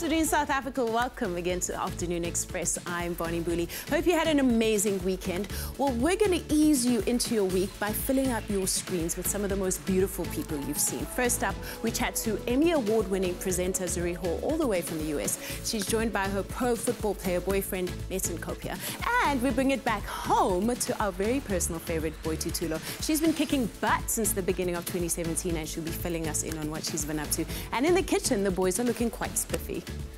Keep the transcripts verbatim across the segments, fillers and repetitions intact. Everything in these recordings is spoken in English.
afternoon, South Africa. Welcome again to Afternoon Express. I'm Bonnie Booley. Hope you had an amazing weekend. Well, we're going to ease you into your week by filling up your screens with some of the most beautiful people you've seen. First up, we chat to Emmy Award-winning presenter Zuri Hall, all the way from the U S. She's joined by her pro football player boyfriend, Metin Kopia. And we bring it back home to our very personal favorite, Boity Thulo. She's been kicking butt since the beginning of twenty seventeen, and she'll be filling us in on what she's been up to. And in the kitchen, the boys are looking quite spiffy.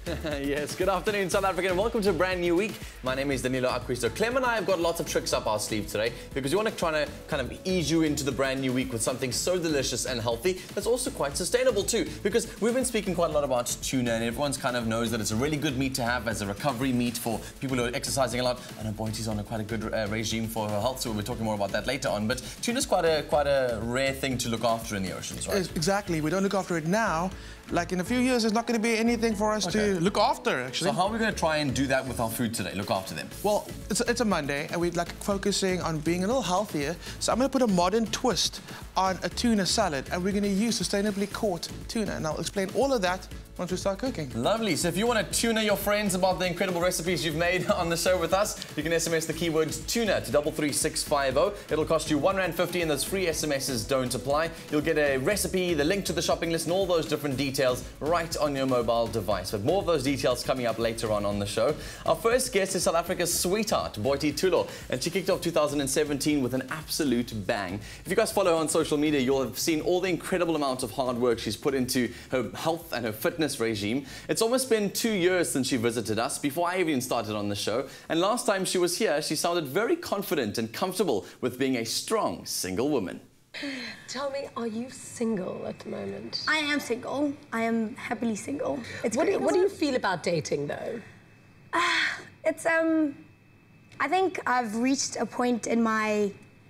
Yes, good afternoon, South Africa, and welcome to a brand new week. My name is Danilo Acquisto. Clem and I have got lots of tricks up our sleeve today because we want to try to kind of ease you into the brand new week with something so delicious and healthy that's also quite sustainable too. Because we've been speaking quite a lot about tuna, and everyone's kind of knows that it's a really good meat to have as a recovery meat for people who are exercising a lot. I know Boity's on a quite a good uh, regime for her health, so we'll be talking more about that later on. But tuna's quite a quite a rare thing to look after in the oceans, right? Exactly. We don't look after it now. Like in a few years, there's not going to be anything for us okay. to look after, actually. So how are we going to try and do that with our food today? Look after them? Well, it's a, it's a Monday, and we're like focusing on being a little healthier. So I'm going to put a modern twist on a tuna salad, and we're going to use sustainably caught tuna. And I'll explain all of that once we start cooking. Lovely. So if you want to tuna your friends about the incredible recipes you've made on the show with us, you can S M S the keywords tuna to double three six five zero. It'll cost you one rand fifty, and those free S M Ses don't apply. You'll get a recipe, the link to the shopping list, and all those different details right on your mobile device. But more of those details coming up later on on the show. Our first guest is South Africa's sweetheart, Boity Thulo, and she kicked off two thousand seventeen with an absolute bang. If you guys follow her on social media, you'll have seen all the incredible amounts of hard work she's put into her health and her fitness regime. It's almost been two years since she visited us, before I even started on the show, and last time she was here, she sounded very confident and comfortable with being a strong single woman. Tell me, are you single at the moment? I am single. I am happily single. It's what, great, do, what do you feel about dating, though? Uh, it's, um... I think I've reached a point in my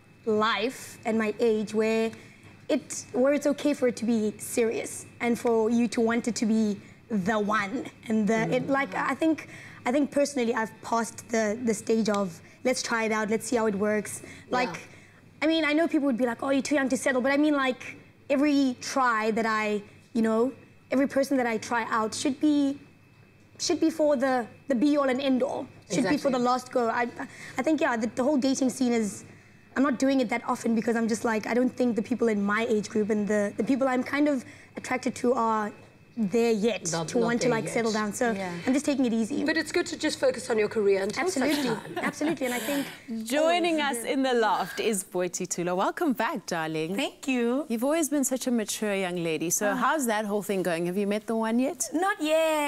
life and my age where, it, where it's okay for it to be serious and for you to want it to be the one. And the, mm. it, like, I think, I think personally I've passed the, the stage of, let's try it out, let's see how it works. Like, yeah. I mean, I know people would be like, oh, you're too young to settle, but I mean, like, every try that I, you know, every person that I try out should be, should be for the, the be-all and end-all. Should exactly. be for the last go. I, I think, yeah, the, the whole dating scene is, I'm not doing it that often because I'm just like, I don't think the people in my age group and the, the people I'm kind of attracted to are there yet not, to not want to like yet. settle down. So yeah. I'm just taking it easy. But it's good to just focus on your career until absolutely, absolutely. And I think joining us in the loft is Boity Thulo. Welcome back, darling. Thank you. You've always been such a mature young lady. So uh, how's that whole thing going? Have you met the one yet? Not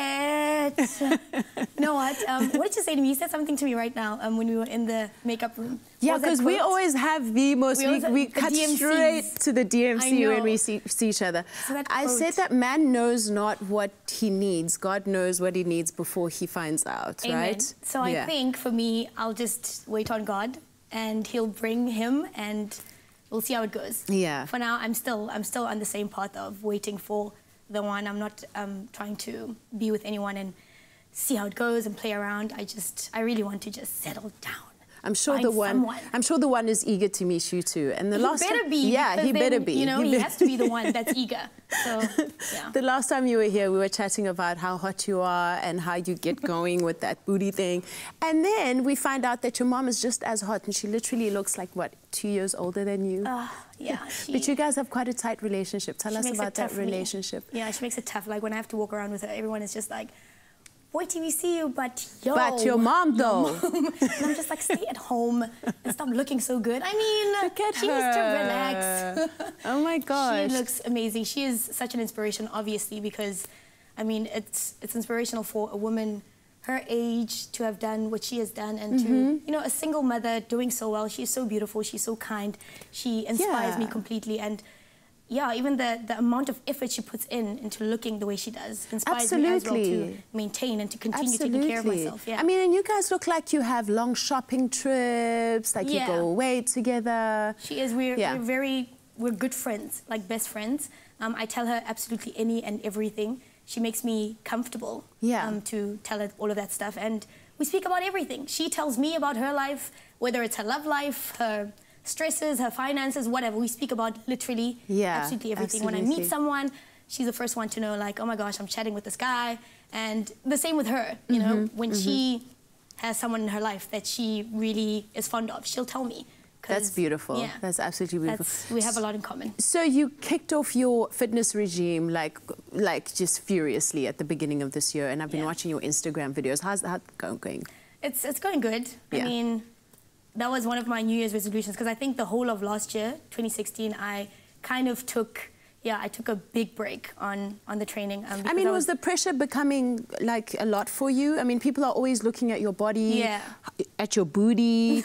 yet. You know what? Um, what did you say to me? You said something to me right now um, when we were in the makeup room. Yeah, because we always have the most, we, we, we cut D M Cs. Straight to the D M C when we see, see each other. So I quote. said that man knows not what he needs. God knows what he needs before he finds out, Amen. right? So yeah. I think for me, I'll just wait on God and he'll bring him and we'll see how it goes. Yeah. For now, I'm still, I'm still on the same path of waiting for the one. I'm not um, trying to be with anyone and see how it goes and play around. I just, I really want to just settle down. I'm sure Find the one. Someone. I'm sure the one is eager to meet you too. And the he last better time, be. yeah, he then, better be. You know, he, he has to be the one that's eager. So, yeah. The last time you were here, we were chatting about how hot you are and how you get going with that booty thing. And then we find out that your mom is just as hot, and she literally looks like what, two years older than you. Uh, yeah. She, but you guys have quite a tight relationship. Tell us about that for relationship. Me. Yeah, she makes it tough. Like when I have to walk around with her, everyone is just like, Boity, we see you, but yo. But your mom, though. Your mom. And I'm just like, stay at home and stop looking so good. I mean, Look at she her. needs to relax. Oh my gosh. She looks amazing. She is such an inspiration, obviously, because, I mean, it's it's inspirational for a woman her age to have done what she has done, and mm-hmm. to, you know, a single mother doing so well. She's so beautiful. She's so kind. She inspires yeah. me completely. And yeah, even the, the amount of effort she puts in into looking the way she does inspires Absolutely. me as well to maintain and to continue Absolutely. taking care of myself. Yeah. I mean, and you guys look like you have long shopping trips, like yeah. you go away together. She is. We're, yeah. we're very, we're good friends, like best friends. Um, I tell her absolutely any and everything. She makes me comfortable yeah. um, to tell her all of that stuff. And we speak about everything. She tells me about her life, whether it's her love life, her stresses, her finances, whatever. We speak about literally yeah, absolutely everything. Absolutely. When I meet someone, she's the first one to know, like, oh my gosh, I'm chatting with this guy. And the same with her, you know, Mm-hmm, when she has someone in her life that she really is fond of, she'll tell me. That's beautiful. Yeah, That's absolutely beautiful. that's, we have a lot in common. So you kicked off your fitness regime like, like just furiously at the beginning of this year, and I've been Yeah. watching your Instagram videos. How's that going? It's, it's going good. Yeah. I mean, that was one of my New Year's resolutions, because I think the whole of last year, twenty sixteen, I kind of took, yeah, I took a big break on, on the training. Um, I because mean, I was the pressure becoming like a lot for you? I mean, people are always looking at your body, Yeah. at your booty.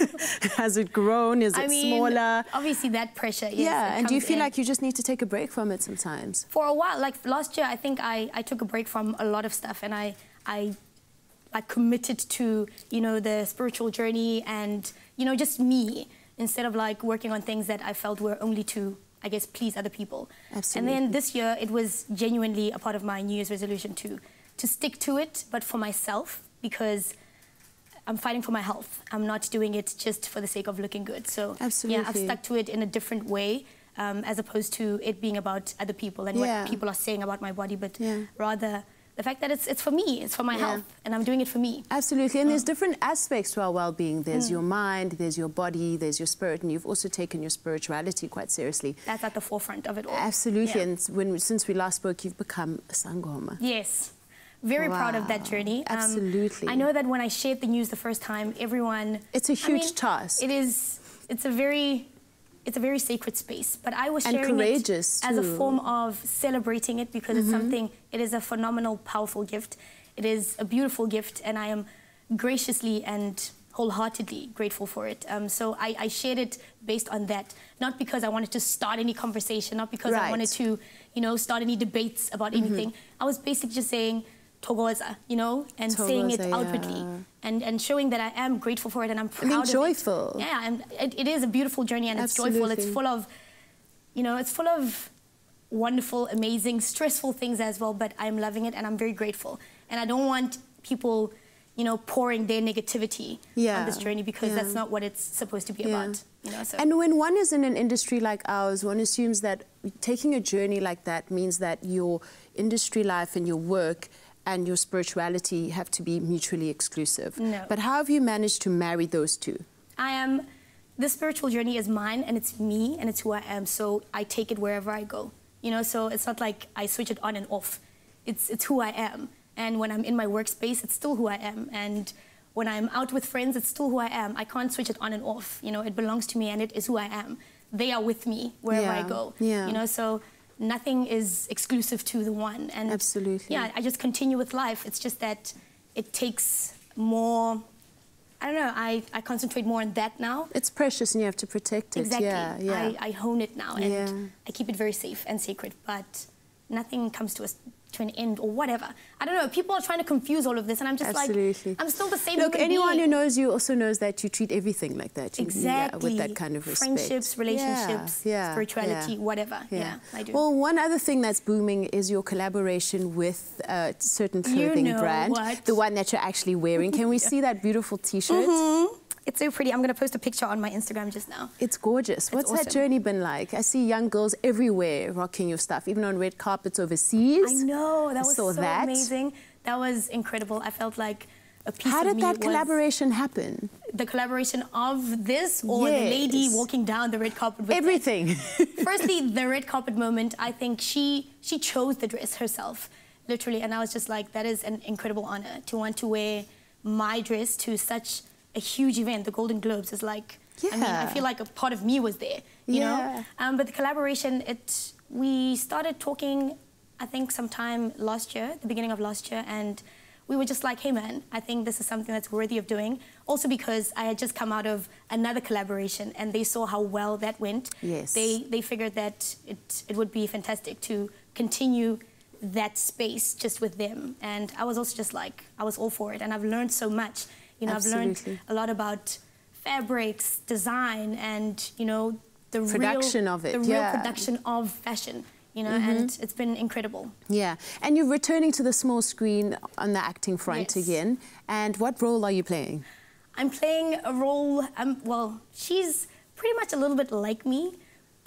Has it grown? Is it I mean, smaller? obviously that pressure, yes, Yeah, it and do you comes feel in. like you just need to take a break from it sometimes? For a while, like last year, I think I, I took a break from a lot of stuff, and I, I like committed to, you know, the spiritual journey and, you know, just me, instead of like working on things that I felt were only to, I guess, please other people. Absolutely. And then this year, it was genuinely a part of my New Year's resolution to, to stick to it, but for myself, because I'm fighting for my health. I'm not doing it just for the sake of looking good. So yeah, I've Absolutely. stuck to it in a different way, um, as opposed to it being about other people and Yeah. what people are saying about my body, but Yeah. rather the fact that it's, it's for me, it's for my Yeah. health, and I'm doing it for me. Absolutely, and there's different aspects to our well-being. There's Mm. your mind, there's your body, there's your spirit, and you've also taken your spirituality quite seriously. That's at the forefront of it all. Absolutely, Yeah. and when, since we last spoke, you've become a sangoma. Yes. Very proud of that Wow. journey. Um, Absolutely. I know that when I shared the news the first time, everyone... It's a I huge mean, task. It is. It's a very... It's a very sacred space, but I was And sharing courageous, it as a too. form of celebrating it, because it's something, it is a phenomenal, powerful gift. It is a beautiful gift, and I am graciously and wholeheartedly grateful for it. Um, so I, I shared it based on that, not because I wanted to start any conversation, not because Right. I wanted to, you know, start any debates about anything. I was basically just saying, Thokoza, you know, and saying it Thokoza, outwardly, yeah. and, and showing that I am grateful for it and I'm proud being of joyful. it. Yeah, and it, it is a beautiful journey, and it's joyful. It's Absolutely. full of, you know, it's full of wonderful, amazing, stressful things as well, but I'm loving it and I'm very grateful. And I don't want people, you know, pouring their negativity Yeah, on this journey, because yeah. that's not what it's supposed to be Yeah. about. You know, so. And when one is in an industry like ours, one assumes that taking a journey like that means that your industry life and your work and your spirituality have to be mutually exclusive. No. But how have you managed to marry those two? I am, the spiritual journey is mine, and it's me, and it's who I am, so I take it wherever I go. You know, so it's not like I switch it on and off. It's, it's who I am. And when I'm in my workspace, it's still who I am. And when I'm out with friends, it's still who I am. I can't switch it on and off. You know, it belongs to me, and it is who I am. They are with me wherever Yeah, I go. yeah. You know, so nothing is exclusive to the one. And Absolutely. yeah, I just continue with life. It's just that it takes more, I don't know, I, I concentrate more on that now. It's precious and you have to protect it. Exactly. Yeah, yeah. I, I hone it now, and Yeah. I keep it very safe and sacred, but nothing comes to us to an end or whatever. I don't know, people are trying to confuse all of this, and I'm just Absolutely. like, I'm still the same Look, human anyone being. who knows you also knows that you treat everything like that. You- Exactly. Yeah, with that kind of respect. Friendships, relationships, Yeah, yeah, spirituality, yeah. whatever. Yeah. I do. Well, one other thing that's booming is your collaboration with a certain You clothing know brand. what? The one that you're actually wearing. Can we see that beautiful T-shirt? Mhm. It's so pretty. I'm going to post a picture on my Instagram just now. It's gorgeous. What's that awesome. journey been like? I see young girls everywhere rocking your stuff, even on red carpets overseas. I know, that I was saw so that. amazing. That was incredible. I felt like a piece How of did me that was collaboration happen? the collaboration of this, or the Yes. lady walking down the red carpet with Everything. it? Firstly, the red carpet moment, I think she she chose the dress herself, literally, and I was just like, that is an incredible honor to want to wear my dress to such a huge event. The Golden Globes is like, I mean, I Yeah. feel like a part of me was there, you Yeah. know? Um, but the collaboration, it we started talking, I think, sometime last year, the beginning of last year, and we were just like, hey, man, I think this is something that's worthy of doing. Also because I had just come out of another collaboration, and they saw how well that went. Yes. They, they figured that it, it would be fantastic to continue that space just with them. And I was also just like, I was all for it. And I've learned so much. You know, I've Absolutely. learned a lot about fabrics, design, and, you know, the Production real, of it, the real yeah. production of fashion. You know, and it's been incredible. Yeah, and you're returning to the small screen on the acting front Yes. again. And what role are you playing? I'm playing a role, um, well, she's pretty much a little bit like me,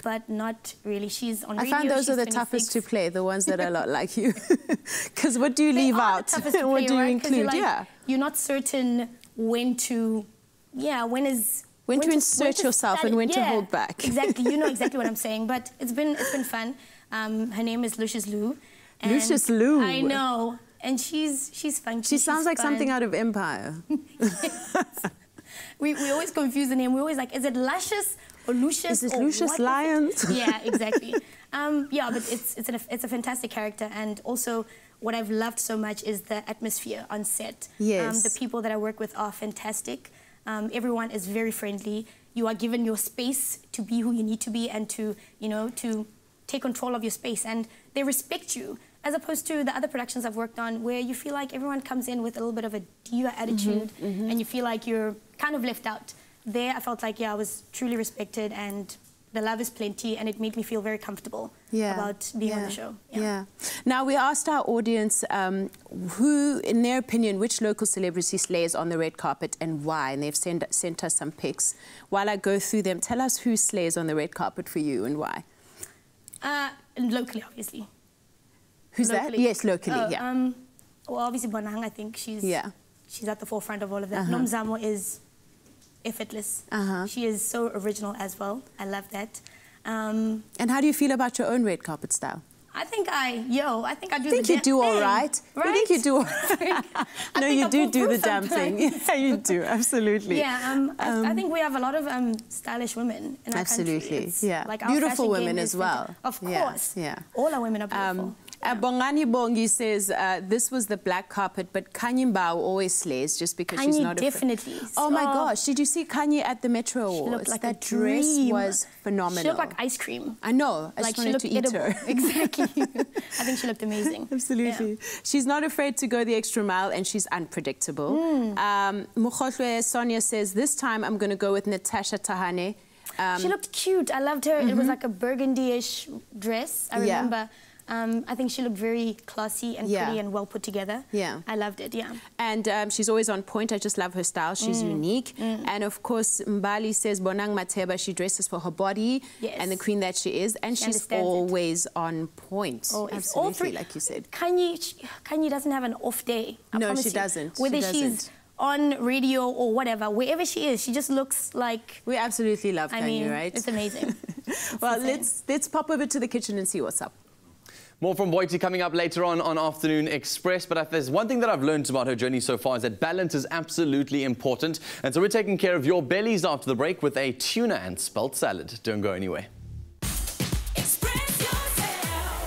but not really. She's on I radio. find those she's are the twenty-six. toughest to play, the ones that are a lot like you. Because what do you They leave are out? the toughest to What play, do you right? 'Cause include? You're like, Yeah. You're not certain when to, yeah, when is... When to insert when to yourself start and it. when to Yeah, hold back. Exactly, you know exactly what I'm saying. But it's been it's been fun. Um, her name is Lucius Lou. and Lucius Lou. I know, and she's she's funky. She sounds she's like fun. something out of Empire. we we always confuse the name. We're always like, is it Luscious or Lucius? Is it or Lucius what is it? Lyons? Yeah, exactly. um, yeah, but it's it's, an, it's a fantastic character, and also what I've loved so much is the atmosphere on set. Yes. Um, the people that I work with are fantastic. Um, everyone is very friendly. You are given your space to be who you need to be and to, you know, to take control of your space. And they respect you, as opposed to the other productions I've worked on where you feel like everyone comes in with a little bit of a diva attitude Mm-hmm, mm-hmm. and you feel like you're kind of left out. There, I felt like, yeah, I was truly respected and the love is plenty, and it made me feel very comfortable Yeah. about being yeah. on the show. Yeah. Now, we asked our audience um, who, in their opinion, which local celebrity slays on the red carpet and why, and they've sent, sent us some pics. While I go through them, tell us who slays on the red carpet for you and why. Uh, locally, obviously. Who's that? Locally. Yes, locally, Oh, yeah. Um, well, obviously, Bonang, I think she's Yeah. she's at the forefront of all of that. Uh-huh. Nomzamo is effortless. Uh-huh. She is so original as well. I love that. Um, And how do you feel about your own red carpet style? I think I, yo, I think I do I think the you damn do all thing, right. right. I think you do all right. I No, think you I do pull do through the damn thing. sometimes. Yeah, you do, absolutely. Yeah, um, I, I Um, think we have a lot of um, stylish women in our Absolutely, country. It's yeah. Like our Beautiful fashion women game as is well. fantastic. Of Yeah, course. yeah. All our women are beautiful. Um, uh, Bongani Bongi says uh, this was the black carpet, but Kanye Mbao always slays just because she's Kanye not afraid. definitely. Oh my Oh. gosh! Did you see Kanye at the Metro She Awards? looked like that a dress dream. was phenomenal. She looked like ice cream. I know. I like just she wanted looked to eat edible. her. Exactly. I think she looked amazing. Absolutely. Yeah. She's not afraid to go the extra mile, and she's unpredictable. Mm. Um, Mukhohlwe Sonia says, this time I'm going to go with Natasha Tahane. Um, She looked cute. I loved her. It was like a burgundy-ish dress. I Yeah. remember. Um, I think she looked very classy and Yeah. pretty and well put together. Yeah. I loved it, yeah. And um, she's always on point. I just love her style. She's Mm. unique. And of course, Mbali says Bonang Mateba, she dresses for her body Yes. and the queen that she is. And She she's understands it. always on point. Oh, it's Absolutely, all three. like you said. Kanye, she- Kanye doesn't have an off day. I No, promise she you. doesn't. She Whether doesn't. she's on radio or whatever, wherever she is, she just looks like. We absolutely love I Kanye, mean, right? it's amazing. Well, insane. let's, let's pop over to the kitchen and see what's up. More from Boity coming up later on on Afternoon Express. But if there's one thing that I've learned about her journey so far is that balance is absolutely important. And so we're taking care of your bellies after the break with a tuna and spelt salad. Don't go anywhere. Express yourself.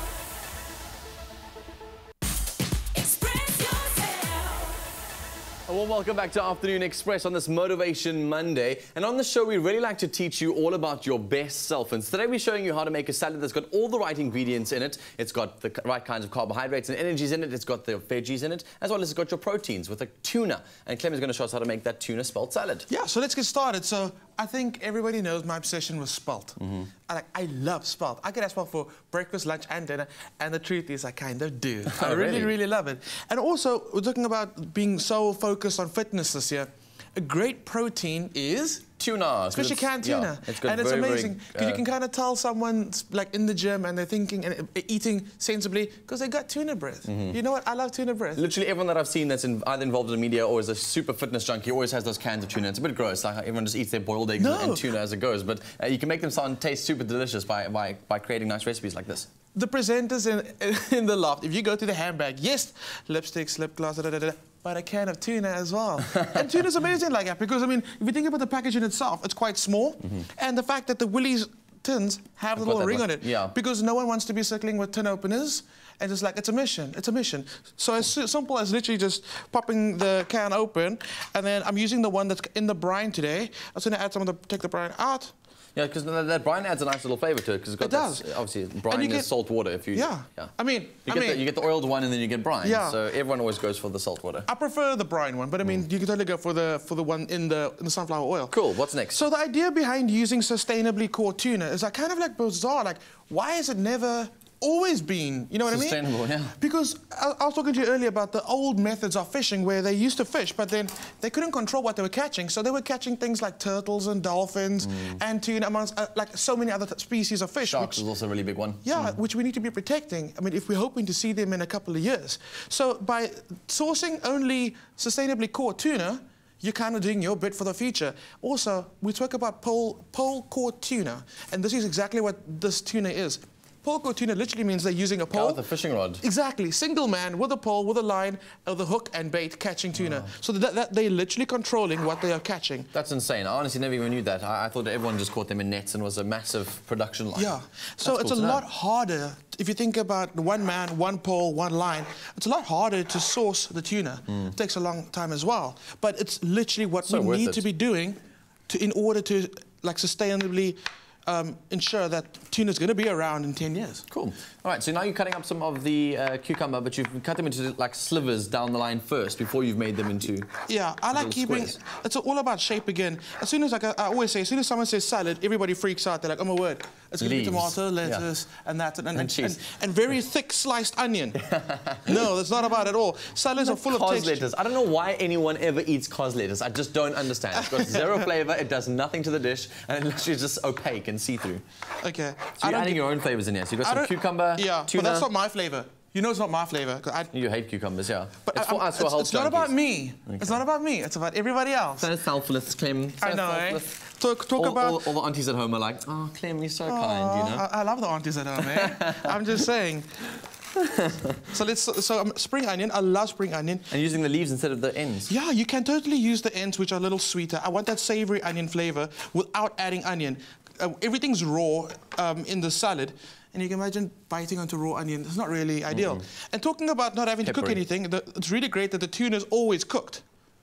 Express yourself. A warm welcome back to Afternoon Express on this Motivation Monday. And on the show, we really like to teach you all about your best self. And today we're showing you how to make a salad that's got all the right ingredients in it. It's got the right kinds of carbohydrates and energies in it. It's got the veggies in it, as well as it's got your proteins with a tuna. And Clem is going to show us how to make that tuna spelt salad. Yeah, so let's get started. So I think everybody knows my obsession with spelt. I like, I love spelt. I get that spelt for breakfast, lunch, and dinner. And the truth is, I kind of do. I Oh, really, really? really love it. And also, we're talking about being so focused on fitness this year. A great protein is Tuna. 'cause especially it's- canned tuna. yeah, it's got and it's very, very, amazing because uh, you can kind of tell someone's like in the gym and they're thinking and uh, eating sensibly because they got tuna breath. Mm-hmm. You know what? I love tuna breath. Literally everyone that I've seen that's in, either involved in the media or is a super fitness junkie always has those cans of tuna. It's a bit gross, like how everyone just eats their boiled eggs No. and tuna as it goes. But uh, you can make them sound taste super delicious by, by, by creating nice recipes like this. The presenters in, in the loft, if you go to the handbag, yes, lipsticks, lip gloss, da, da, da, da, but a can of tuna as well. And tuna's amazing like that because, I mean, if you think about the packaging itself, it's quite small. Mm-hmm. And the fact that the Willys tins have the got little that ring one, on it. yeah. Because no one wants to be circling with tin openers. And it's like, it's a mission, it's a mission. So as si- simple as literally just popping the can open. And then I'm using the one that's in the brine today. I was gonna add some of the, take the brine out. Yeah, because that brine adds a nice little flavour to it. Because it's got It does. that- obviously, And brine you is get- salt water. If you Yeah. I mean, you I get, mean- the, you get the oiled one and then you get brine. Yeah. So everyone always goes for the salt water. I prefer the brine one, but I mean, Mm. you can totally go for the for the one in the in the sunflower oil. Cool. What's next? So the idea behind using sustainably caught tuna is like kind of like bizarre. Like, why is it never always been, you know what I mean? Sustainable, yeah. Because I, I was talking to you earlier about the old methods of fishing where they used to fish, but then they couldn't control what they were catching. So they were catching things like turtles and dolphins Mm. and tuna, amongst uh, like so many other t- species of fish. Sharks which, is also a really big one. yeah, which we need to be protecting. I mean, if we're hoping to see them in a couple of years. So by sourcing only sustainably caught tuna, you're kind of doing your bit for the future. Also, we talk about pole, pole caught tuna, and this is exactly what this tuna is. Pole caught tuna literally means they're using a Guy pole. with a fishing rod. Exactly, single man with a pole, with a line, uh, the hook and bait catching tuna. So that, that they're literally controlling what they are catching. That's insane. I honestly never even knew that. I, I thought everyone just caught them in nets and was a massive production line. Yeah, so That's it's cool a to know. lot harder, if you think about one man, one pole, one line, it's a lot harder to source the tuna. It takes a long time as well. But it's literally what So we worth need it. to be doing to, in order to like sustainably um, ensure that tuna's going to be around in ten years. Cool. All right, so now you're cutting up some of the uh, cucumber, but you've cut them into like slivers down the line first before you've made them into... Yeah, I like little keeping, squares. it's all about shape again. As soon as, like I, I always say, as soon as someone says salad, everybody freaks out. They're like, oh my word, it's going to be Leaves. tomato, Yeah. lettuce, and that, and, and, And and, cheese. and very thick sliced onion. No, that's not about it at all. Salads are full of Cos texture. lettuce. I don't know why anyone ever eats cos lettuce. I just don't understand. It's got zero flavour, it does nothing to the dish, and it literally is just opaque and see-through. Okay. So you're adding your own flavours in here. So you've got I some don't- cucumber, Yeah, tuna... but that's not my flavor. You know it's not my flavor. 'Cause I, You hate cucumbers, yeah. but it's I- for I'm- us, for it's, health it's not about junkies. me. It's not about me. It's about everybody else. So selfless, Clem. So I know, eh? selfless. Talk, talk all, about... all, all the aunties at home are like, oh, Clem, you're so kind, you know? I, I love the aunties at home, eh? I'm just saying. So let's. So um, spring onion. I love spring onion. And using the leaves instead of the ends. Yeah, you can totally use the ends, which are a little sweeter. I want that savory onion flavor without adding onion. Uh, everything's raw um, in the salad, and you can imagine biting onto raw onion. It's not really ideal. And talking about not having to cook Peppery. anything, the, it's really great that the tuna is always cooked.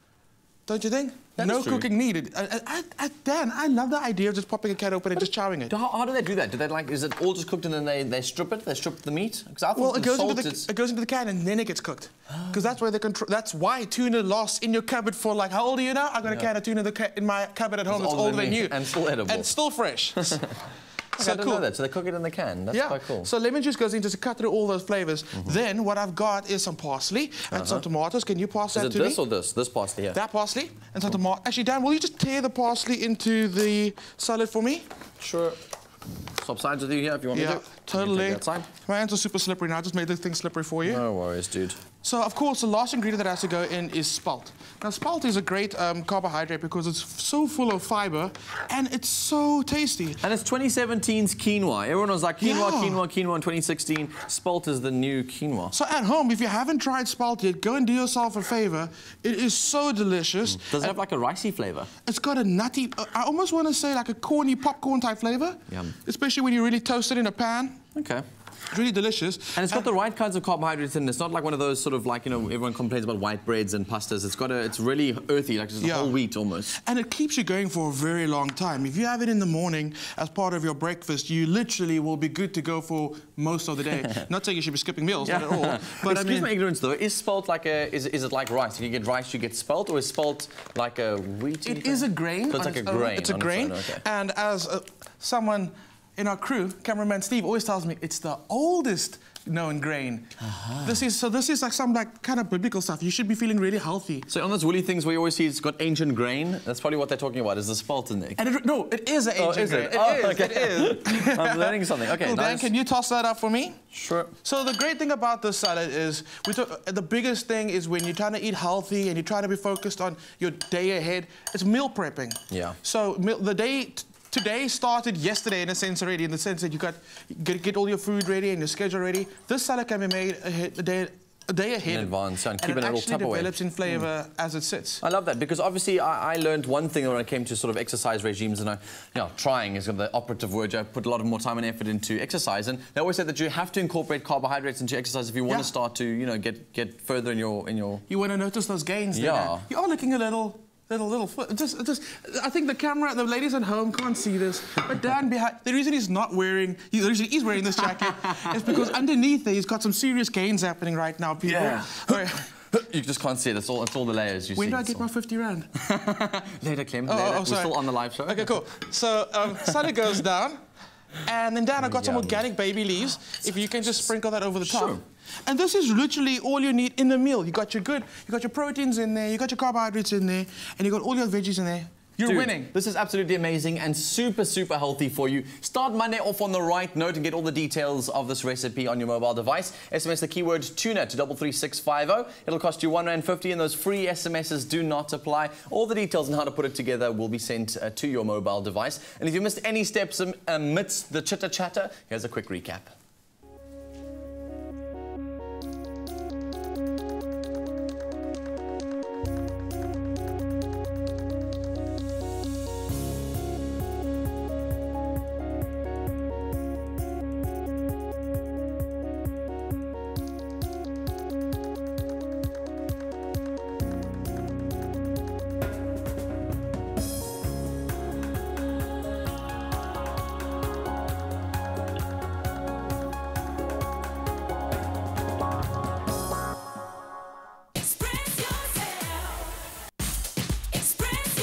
Don't you think? That no is true. cooking needed. I, I, I, Dan, I love the idea of just popping a can open and just chowing it. How, how do they do that? Do they like? Is it all just cooked and then they, they strip it? They strip the meat? Because I thought Well, the it goes, salt into the, is- it goes into the can and then it gets cooked. Because that's where they control. That's why tuna lasts in your cupboard for like, how old are you now? I got a can of tuna in, the ca in my cupboard at home that's older than me you. and still edible. And still fresh. Okay, I didn't know that. So they cook it in the can. That's Yeah. quite cool. So lemon juice goes in just to cut through all those flavors. Then what I've got is some parsley and some tomatoes. Can you pass is that it to this me? or this? This parsley here. That parsley and some tomato. Actually, Dan, will you just tear the parsley into the salad for me? Sure. Swap sides with you here if you want me Yeah, to. totally. You take that side. My hands are super slippery now. I just made the thing slippery for you. No worries, dude. So, of course, the last ingredient that has to go in is spelt. Now, spelt is a great um, carbohydrate because it's so full of fiber and it's so tasty. And it's twenty seventeen's quinoa. Everyone was like, quinoa, Yeah. quinoa, quinoa in twenty sixteen. Spelt is the new quinoa. So at home, if you haven't tried spelt yet, go and do yourself a favor. It is so delicious. Does it have like a ricey flavour? It's got a nutty, uh, I almost want to say like a corny popcorn type flavor. Yum. Especially when you really toast it in a pan. Okay. It's really delicious. And it's got the right kinds of carbohydrates in it. It's not like one of those sort of like, you know, everyone complains about white breads and pastas. It's got a, it's really earthy, like it's Yeah. whole wheat almost. And it keeps you going for a very long time. If you have it in the morning as part of your breakfast, you literally will be good to go for most of the day. Not saying you should be skipping meals, not at all. But Excuse I mean, my ignorance though. Is spelt like a, is, is it like rice? If you get rice, you get spelt, or is spelt like a wheat? it is a grain. So it's on like a own. grain. It's a on its grain. own, okay. And as uh, someone in our crew, cameraman Steve, always tells me it's the oldest known grain. This is so. This is like some like kind of biblical stuff. You should be feeling really healthy. So on those woolly things where you always see it's got ancient grain, that's probably what they're talking about, is the spelt in there. And it, no, it is an Oh, ancient is grain. it? It Oh, is. okay. It is. I'm learning something. Okay, Cool, Dan, nice. can you toss that up for me? Sure. So the great thing about this salad is, we talk, the biggest thing is when you're trying to eat healthy and you're trying to be focused on your day ahead, it's meal prepping. Yeah. So meal, the day t- today started yesterday in a sense already, in the sense that you got get, get all your food ready and your schedule ready. This salad can be made ahead, a day a day ahead In advance, and keep it it in a little actually Tupperware. develops in flavor as it sits. I love that because obviously I, I learned one thing when it came to sort of exercise regimes, and I, you know, trying is the operative word. I put a lot of more time and effort into exercise, and they always said that you have to incorporate carbohydrates into exercise if you want Yeah. to start to, you know, get get further in your in your. You want to notice those gains there. Yeah. You are looking a little, little, little foot. Just, just. I think the camera, the ladies at home can't see this, but Dan behind. The reason he's not wearing, he, the reason he's wearing this jacket is because underneath there he's got some serious gains happening right now, people. Yeah. All right. You just can't see it. It's all it's all the layers you When see. do I It's get all- my fifty rand? Later, Clem. Oh, later. oh, We're sorry. still on the live show. Okay, cool. So um, salad goes down. And then Dan, I got some Yum. organic baby leaves. If you can just sprinkle that over the top. Sure. And this is literally all you need in the meal. You got your good, you got your proteins in there, you got your carbohydrates in there, and you got all your veggies in there. You're Dude, winning. This is absolutely amazing and super, super healthy for you. Start Monday off on the right note and get all the details of this recipe on your mobile device. S M S the keyword tuna to double three six five zero. It'll cost you one rand fifty, and those free S M Ses do not apply. All the details on how to put it together will be sent uh, to your mobile device. And if you missed any steps am- amidst the chitter chatter, here's a quick recap. Express yourself. Express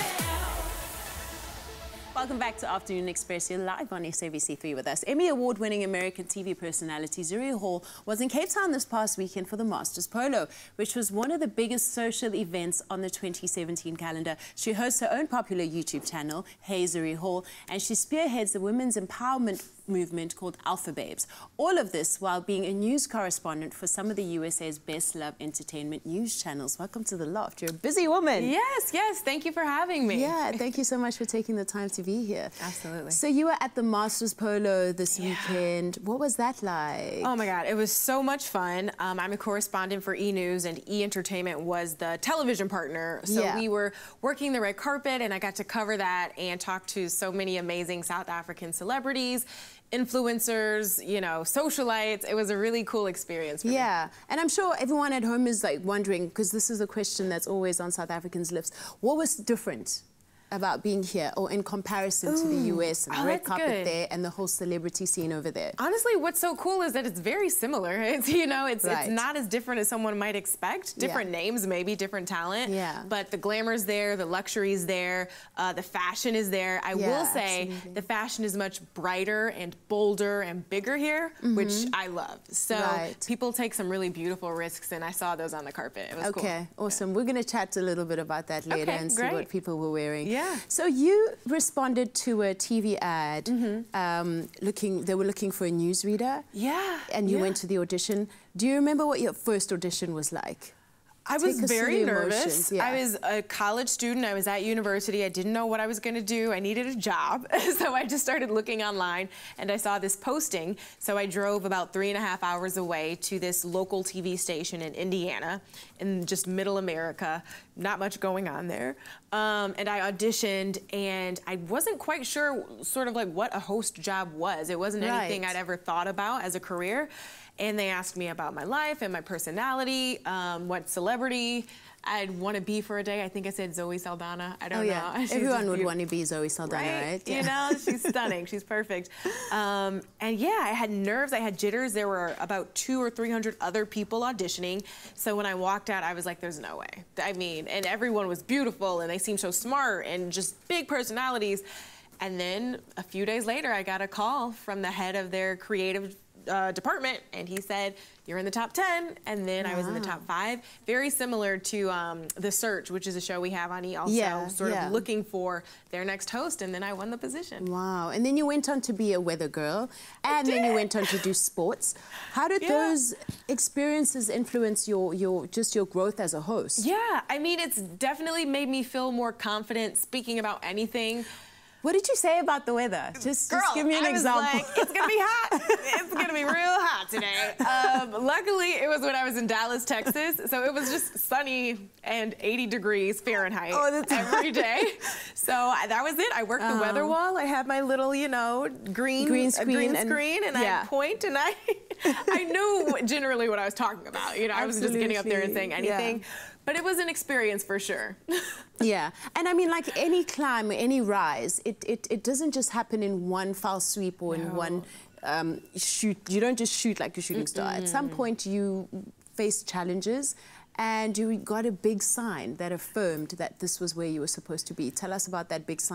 yourself. Welcome back to Afternoon Express. You're live on S A B C three with us. Emmy Award-winning American T V personality Zuri Hall was in Cape Town this past weekend for the Masters Polo, which was one of the biggest social events on the twenty seventeen calendar. She hosts her own popular YouTube channel, Hey Zuri Hall, and she spearheads the women's empowerment movement called Alpha Babes. All of this while being a news correspondent for some of the U S A's best-loved entertainment news channels. Welcome to The Loft. You're a busy woman. Yes, yes. Thank you for having me. Yeah, thank you so much for taking the time to be here. Absolutely. So you were at the Masters Polo this weekend. What was that like? Oh my God, it was so much fun. Um, I'm a correspondent for E! News, and E! Entertainment was the television partner. So Yeah. we were working the red carpet, and I got to cover that and talk to so many amazing South African celebrities, influencers, you know, socialites. It was a really cool experience for me. Yeah, and I'm sure everyone at home is like wondering, because this is a question that's always on South Africans' lips. What was different about being here, or in comparison to the U S and the oh, red that's carpet good. there and the whole celebrity scene over there? Honestly, what's so cool is that it's very similar. It's, you know, it's, Right. it's not as different as someone might expect. Different Yeah. names, maybe, different talent. Yeah. But the glamour's there, the luxury's there, uh, the fashion is there. I Yeah, will say absolutely. the fashion is much brighter and bolder and bigger here, which I love. So Right. people take some really beautiful risks, and I saw those on the carpet. It was cool. Okay, awesome. We're going to chat a little bit about that later Okay, and see what great. people were wearing. Yeah. So you responded to a T V ad, Mm-hmm. um, looking. They were looking for a newsreader. Yeah. And you yeah. went to the audition. Do you remember what your first audition was like? I Take was us through very the nervous. emotions, yeah. I was a college student. I was at university. I didn't know what I was going to do. I needed a job. So I just started looking online, and I saw this posting. So I drove about three and a half hours away to this local T V station in Indiana, in just middle America. Not much going on there. Um, and I auditioned, and I wasn't quite sure sort of like what a host job was. It wasn't anything Right. I'd ever thought about as a career. And they asked me about my life and my personality, um, what celebrity I'd want to be for a day. I think I said Zoe Saldana. I don't Oh know. yeah, She's everyone just would beautiful. want to be Zoe Saldana, right? Right? Yeah. You know, she's stunning. She's perfect. Um, and yeah, I had nerves. I had jitters. There were about two or three hundred other people auditioning. So when I walked out, I was like, "There's no way." I mean, and everyone was beautiful, and they seemed so smart and just big personalities. And then a few days later, I got a call from the head of their creative uh, department, and he said, "You're in the top ten," and then I was in the top five. Very similar to um, The Search, which is a show we have on E! Also, Yeah, sort yeah. of looking for their next host, and then I won the position. Wow. And then you went on to be a weather girl, and then you went on to do sports. How did Yeah. those experiences influence your, your just your growth as a host? Yeah, I mean, it's definitely made me feel more confident speaking about anything. What did you say about the weather? Just, Girl, just give me an I was example. like, it's gonna be hot. It's gonna be real hot today. Um, luckily, it was when I was in Dallas, Texas, so it was just sunny and eighty degrees Fahrenheit Oh, that's- every day. So I, that was it. I worked the weather wall. I had my little, you know, green Green uh, screen green and- screen, and yeah. I point, and I, I knew generally what I was talking about. You know, I wasn't just getting up there and saying Absolutely, yeah. anything. But it was an experience for sure. Yeah, and I mean, like any climb, any rise, it, it, it doesn't just happen in one foul sweep or in No. one um, shoot. You don't just shoot like a shooting star. At some point, you face challenges, and you got a big sign that affirmed that this was where you were supposed to be. Tell us about that big sign.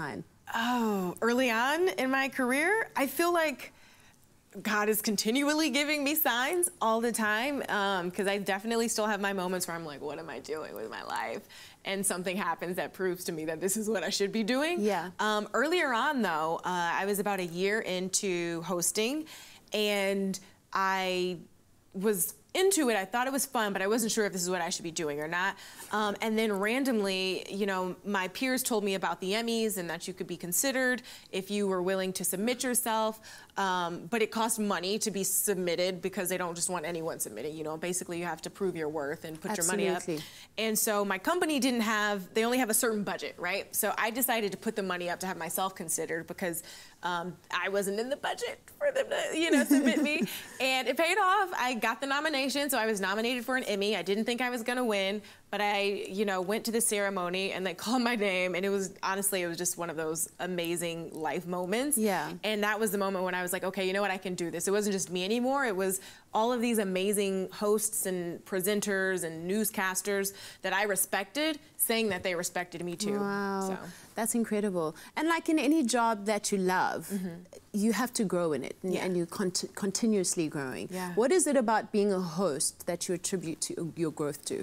Oh, early on in my career, I feel like God is continually giving me signs all the time, because um, I definitely still have my moments where I'm like, what am I doing with my life? And something happens that proves to me that this is what I should be doing. Yeah. Um, earlier on, though, uh, I was about a year into hosting, and I was into it. I thought it was fun, but I wasn't sure if this is what I should be doing or not. Um, and then randomly, you know, my peers told me about the Emmys and that you could be considered if you were willing to submit yourself. Um, but it costs money to be submitted because they don't just want anyone submitting. You know, basically you have to prove your worth and put Absolutely. your money up. And so my company didn't have, they only have a certain budget, right? So I decided to put the money up to have myself considered because um, I wasn't in the budget for them to, you know, submit me. And it paid off. I got the nomination, so I was nominated for an Emmy. I didn't think I was gonna win, but I, you know, went to the ceremony and they called my name, and it was, honestly, it was just one of those amazing life moments. Yeah. And that was the moment when I was like, okay, you know what, I can do this. It wasn't just me anymore. It was all of these amazing hosts and presenters and newscasters that I respected saying that they respected me too. Wow, So. that's incredible. And like in any job that you love, mm-hmm. you have to grow in it, and, Yeah. and you're cont continuously growing. Yeah. What is it about being a host that you attribute to your growth to?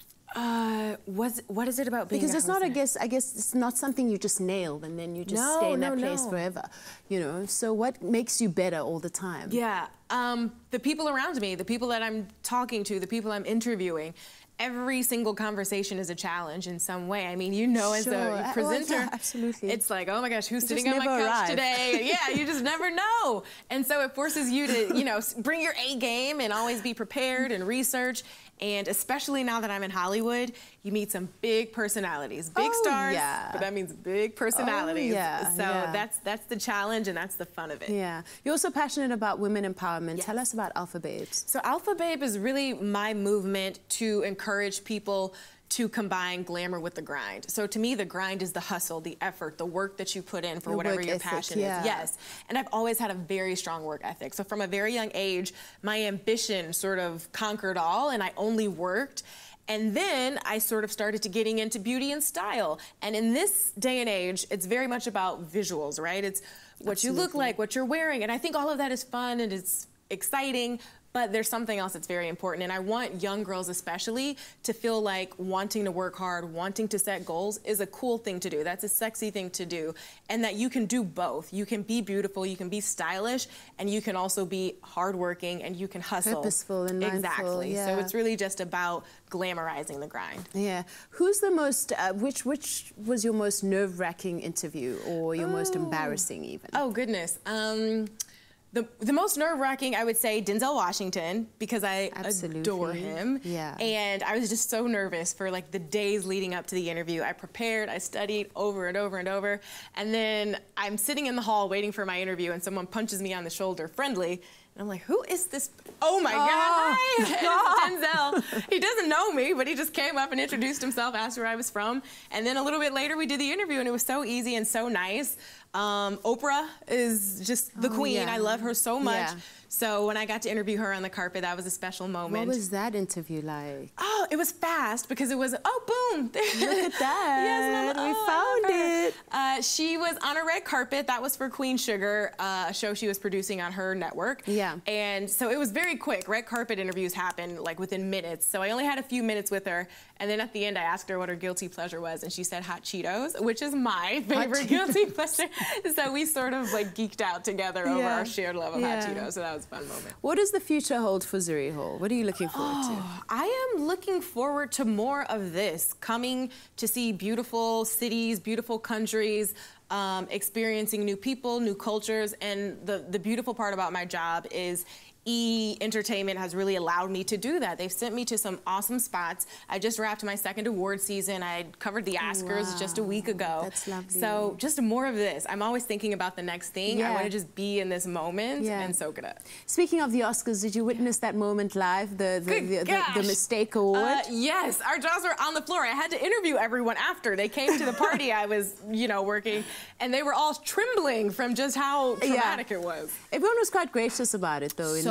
Uh, what's, what is it about being Because a it's not, I host? guess, I guess it's not something you just nail and then you just No, stay in no, that place no. forever, you know? So what makes you better all the time? Yeah, um, the people around me, the people that I'm talking to, the people I'm interviewing, every single conversation is a challenge in some way. I mean, you know, as Sure. a Well, presenter, yeah, absolutely. it's like, oh my gosh, who's You sitting just on my never couch arrive. today? Yeah, you just never know. And so it forces you to, you know, s- bring your A game and always be prepared and research. And especially now that I'm in Hollywood, you meet some big personalities, big Oh, stars, yeah. but that means big personalities. yeah, so yeah. that's that's the challenge, and that's the fun of it. Yeah. You're also passionate about women empowerment. Yes. Tell us about Alpha Babes. So Alpha Babe is really my movement to encourage people to combine glamour with the grind. So to me, the grind is the hustle, the effort, the work that you put in for Your whatever work your ethic, passion yeah. is. Yes. And I've always had a very strong work ethic. So from a very young age, my ambition sort of conquered all, and I only worked. And then I sort of started to getting into beauty and style. And in this day and age, it's very much about visuals, right? It's what you look Absolutely. like, what you're wearing. And I think all of that is fun and it's exciting, but there's something else that's very important. And I want young girls especially to feel like wanting to work hard, wanting to set goals is a cool thing to do. That's a sexy thing to do. And that you can do both. You can be beautiful, you can be stylish, and you can also be hardworking and you can hustle. Purposeful and mindful, Exactly. yeah. So it's really just about glamorizing the grind. Yeah. Who's the most, uh, which, which was your most nerve-wracking interview or your most embarrassing even? Oh, goodness. Um, the, the most nerve-wracking, I would say, Denzel Washington, because I Absolutely. adore him. Yeah. And I was just so nervous for like the days leading up to the interview. I prepared, I studied over and over and over. And then I'm sitting in the hall waiting for my interview and someone punches me on the shoulder, friendly. And I'm like, who is this? Oh my God, hi, it's Denzel. He doesn't know me, but he just came up and introduced himself, asked where I was from. And then a little bit later, we did the interview and it was so easy and so nice. Um, Oprah is just the Oh, queen. yeah. I love her so much. Yeah. So when I got to interview her on the carpet, that was a special moment. What was that interview like? Oh, it was fast because it was, oh, boom. Look at that. Yes, Mama. We Oh, found I love her. it. Uh, she was on a red carpet. That was for Queen Sugar, uh, a show she was producing on her network. Yeah. And so it was very quick. Red carpet interviews happen like within minutes. So I only had a few minutes with her. And then at the end, I asked her what her guilty pleasure was. And she said hot Cheetos, which is my favorite guilty pleasure. So we sort of like geeked out together over Yeah. our shared love of Yeah. hot Cheetos. So that was a fun moment. What does the future hold for Zuri Hall? What are you looking forward to? I am looking forward to more of this, coming to see beautiful cities, beautiful countries, um, experiencing new people, new cultures, and the, the beautiful part about my job is E! Entertainment has really allowed me to do that. They've sent me to some awesome spots. I just wrapped my second award season. I covered the Oscars Wow. just a week ago. That's lovely. So just more of this. I'm always thinking about the next thing. Yeah. I want to just be in this moment Yeah. and soak it up. Speaking of the Oscars, did you witness that moment live, the the, Good the, the, gosh. the Mistake Award? Uh, yes, our jaws were on the floor. I had to interview everyone after. They came to the party I was, you know, working, and they were all trembling from just how traumatic it was. Everyone was quite gracious about it, though. In So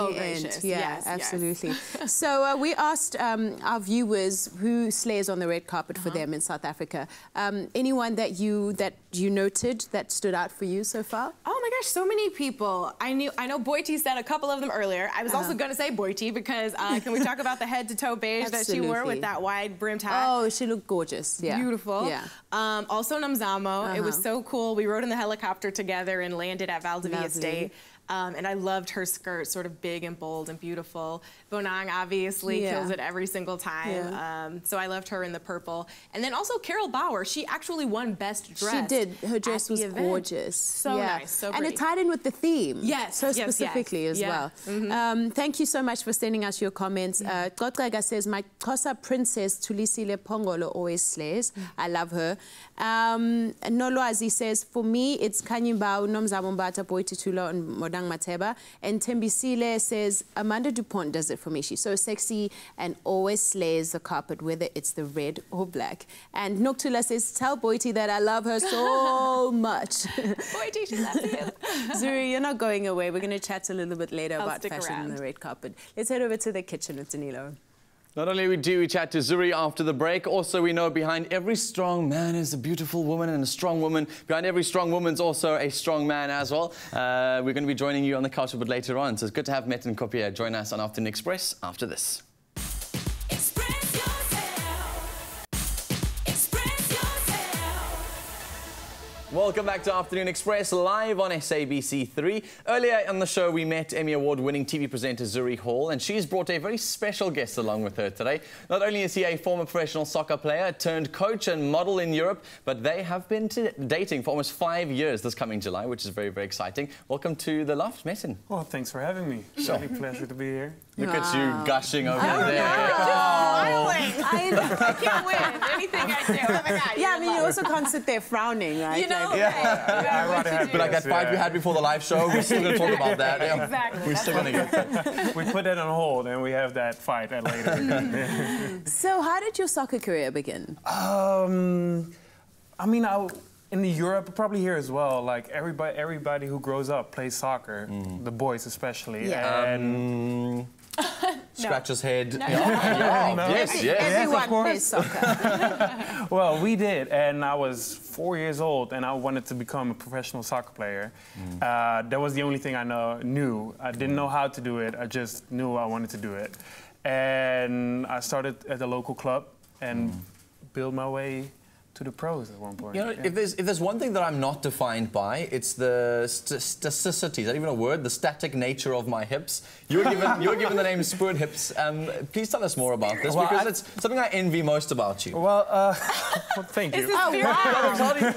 So the gracious. end. Yeah, Yes, yes. absolutely. So uh, we asked um, our viewers who slays on the red carpet for Uh-huh. them in South Africa. Um, anyone that you that you noted that stood out for you so far? Oh my gosh, so many people. I knew. I know Boiti said a couple of them earlier. I was also Uh-huh. going to say Boiti because uh, can we talk about the head-to-toe beige that she wore Absolutely. with that wide-brimmed hat? Oh, she looked gorgeous. Yeah. Beautiful. Yeah. Um, also Namzamo. It was Uh-huh. so cool. We rode in the helicopter together and landed at Valdivia Lovely. State. Um, and I loved her skirt, sort of big and bold and beautiful. Bonang obviously Yeah. kills it every single time. Yeah. Um, so I loved her in the purple. And then also Carol Bauer. She actually won Best Dress. She did. Her dress at the was event. gorgeous. So yeah. nice, so And pretty. it tied in with the theme. Yes, So yes, yes. specifically as Yeah. well. Mhm. Um, thank you so much for sending us your comments. Uh, Qoqeka says, my Xhosa princess Tulisile Pongolo always slays. I love her. Um, Nolwazi says, for me, it's Kanyimbao, Nomzamo Mbata, Boiti Tula, and Modang Mateba. And Tembisile says, Amanda Dupont does it for me. She's so sexy and always slays the carpet, whether it's the red or black. And Noktula says, tell Boiti that I love her so much. Boiti, she loves you. Zuri, you're not going away. We're going to chat a little bit later I'll about stick fashion around. on the red carpet. Let's head over to the kitchen with Danilo. Not only do we chat to Zuri after the break, also we know behind every strong man is a beautiful woman, and a strong woman behind every strong woman's also a strong man as well. Uh, we're going to be joining you on the couch a bit later on, so it's good to have Metin Kopia join us on Afternoon Express after this. Express yourself. Express yourself. Welcome back to Afternoon Express, live on S A B C three. Earlier on the show, we met Emmy Award-winning T V presenter Zuri Hall, and she's brought a very special guest along with her today. Not only is he a former professional soccer player turned coach and model in Europe, but they have been t dating for almost five years this coming July, which is very, very exciting. Welcome to The Loft, Metin. Well, thanks for having me. It's a pleasure to be here. Look at you gushing over there. Smiling. I can't win anything I do. Oh my God. Yeah, I mean, you also can't sit there frowning, right? You know, Like, yeah. I'd rather have But like that this, fight we yeah. had before the live show, we're still going to talk about that. Yeah. Exactly. We're still going to get there. We put that on hold and we have that fight at later. So how did your soccer career begin? um, I mean, I, in Europe, probably here as well, like everybody, everybody who grows up plays soccer, the boys especially. Yeah. And Scratch his head. No. Yeah. No. Yes, yes. Everyone course. plays soccer. well, we did, and I was four years old, and I wanted to become a professional soccer player. Uh, that was the only thing I know, knew. I didn't know how to do it. I just knew I wanted to do it, and I started at the local club and built my way to the pros at one point. You know, Yeah. if there's if there's one thing that I'm not defined by, it's the st staticity. Is that even a word? The static nature of my hips. You were given you were given the name Spurt hips. Um, please tell us more about this, Well, because I- it's something I envy most about you. Well, uh, well, thank you. Oh, wow. This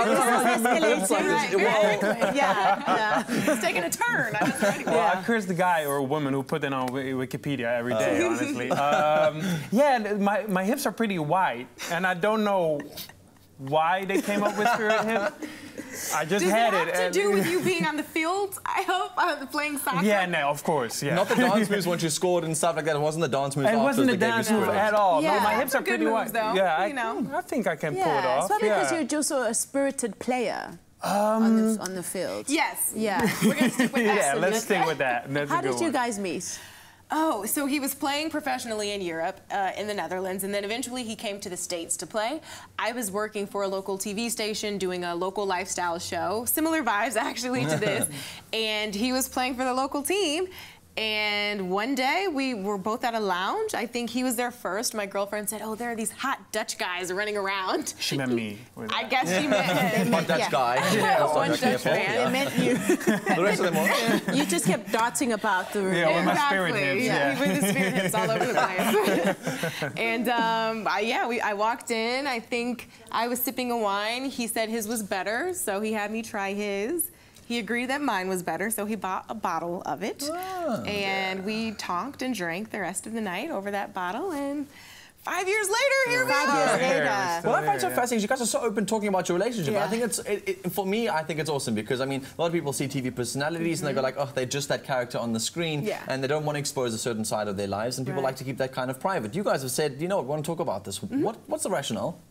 is escalating. Well, Yeah, yeah. It's taking a turn. I was ready. Well, I curse the guy or woman who put that on Wi- Wikipedia every day, honestly. Um, yeah, th- my, my hips are pretty wide, and I don't know why they came up with Spirit Hip. I just Does had it have it. to and- do with you being on the field, I hope, uh, playing soccer? Yeah, no, of course, yeah. not the dance moves once you scored and stuff like that. It wasn't the dance moves. It afterwards wasn't a that gave you dance move Spirit at Hips. all. Yeah. No, my Those hips are are pretty good wide. moves, though, yeah, I, you know. I think I can pull it Yeah, off. it's probably because yeah. you're also a spirited player on, the, on the field. Yes. Yeah. We're going to stick with that. yeah, let's stick with that. That's How a good did you one. guys meet? Oh, so he was playing professionally in Europe, uh, in the Netherlands, and then eventually he came to the States to play. I was working for a local T V station doing a local lifestyle show, similar vibes actually to this, and he was playing for the local team. And one day we were both at a lounge. I think he was there first. My girlfriend said, "Oh, there are these hot Dutch guys running around." She meant me. with I that. guess she meant him. One Dutch Yeah. guy. That's not One actually a Dutch fault, man. yeah. They met you. The rest of them all. You just kept darting about the room. Yeah, with my Exactly. spirit hips, Yeah, yeah. we were the spirit hips all over the place. and um, I, yeah, we, I walked in. I think I was sipping a wine. He said his was better, so he had me try his. He agreed that mine was better, so he bought a bottle of it. and we talked and drank the rest of the night over that bottle. And five years later, here we Five are. years Yeah, later. we're still Well, I find it so there, yeah. fascinating. You guys are so open talking about your relationship. Yeah. I think it's, it, it, for me, I think it's awesome because, I mean, a lot of people see T V personalities and they go like, oh, they're just that character on the screen. Yeah. And they don't want to expose a certain side of their lives. And people Right. like to keep that kind of private. You guys have said, you know what, we want to talk about this. What, what's the rationale?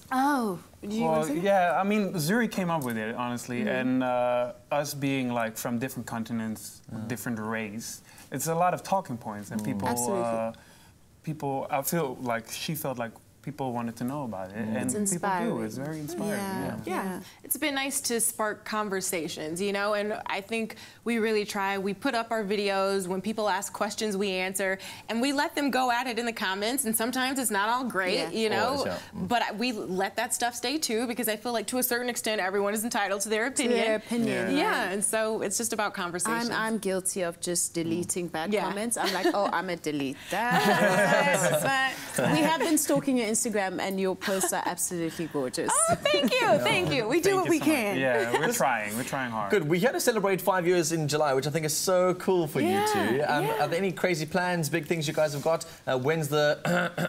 Oh, do you want Well, to say that? yeah, I mean, Zuri came up with it, honestly, Mhm. and uh, us being like from different continents, different race, it's a lot of talking points, and people, Absolutely. uh, people, I feel like she felt like people wanted to know about it, and It's people inspiring. do. It's very inspiring. Yeah. Yeah. yeah, It's been nice to spark conversations, you know, and I think we really try. We put up our videos. When people ask questions, we answer, and we let them go at it in the comments, and sometimes it's not all great, Yeah. you know, Always, yeah. Mm. but I- we let that stuff stay too, because I feel like to a certain extent, everyone is entitled to their opinion. their opinion, Yeah, right. and so it's just about conversations. I'm, I'm guilty of just deleting bad Yeah. comments. I'm like, oh, I'm a delete that. We have been stalking your Instagram, and your posts are absolutely gorgeous. Oh, thank you, thank you. We do Thank what you we so much. can. Yeah, we're trying. We're trying hard. Good. We're here to celebrate five years in July, which I think is so cool for Yeah, you two. Um, yeah. Are there any crazy plans, big things you guys have got? Uh, when's the...